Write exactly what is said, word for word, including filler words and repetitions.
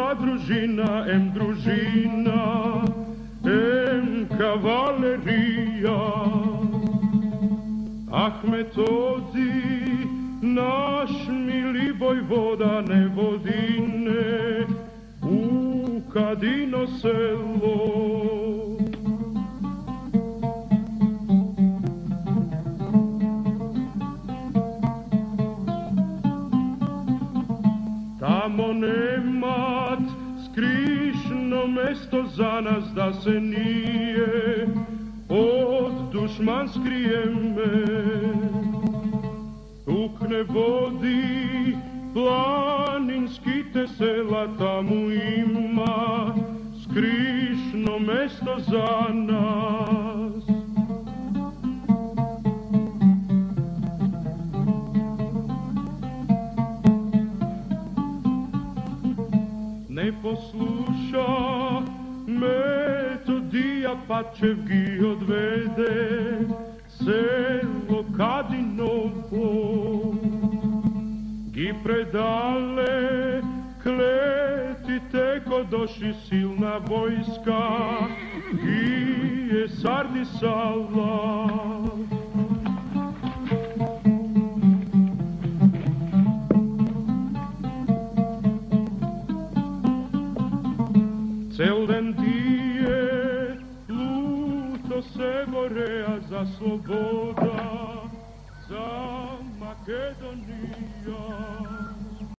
ta družina, em družina, em kavalerija. Ahmetodi, naš mili vojvoda ne vodine, u Kadino selo. Tamo nemat skrišno mesto za nas da se nije od dušman skrijeme. Tuk ne vodi planinski te sela, tamo ima skrišno mesto za nas. Ne posluša Metodija, pa će gi odvede selo Kadinovo. Gi predale kleti teko doši silna vojska, gi je sardisala. Cel den dije luto se borea za sloboda, za Makedonija.